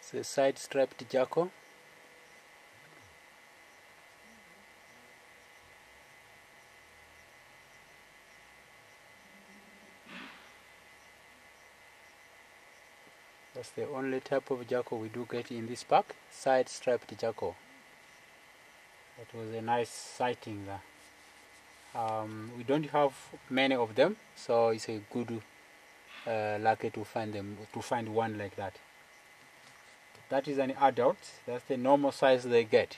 It's a side-striped jackal. That's the only type of jackal we do get in this park, side-striped jackal. That was a nice sighting there. We don't have many of them, so it's a good lucky to find one like that. That is an adult. That's the normal size they get.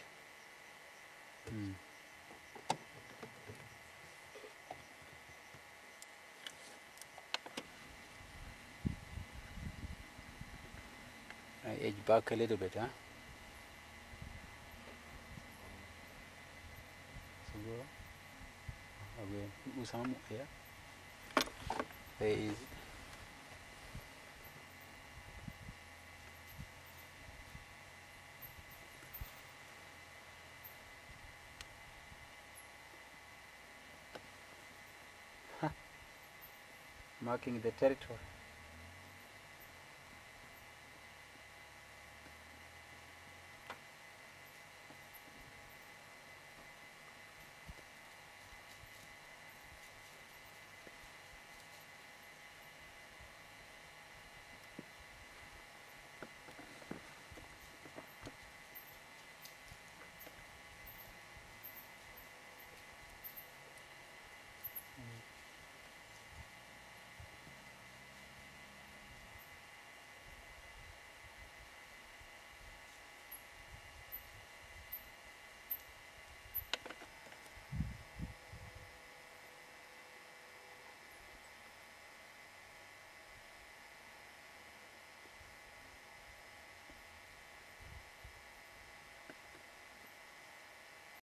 I edge back a little bit, huh? So go. Some here. There is. Marking the territory.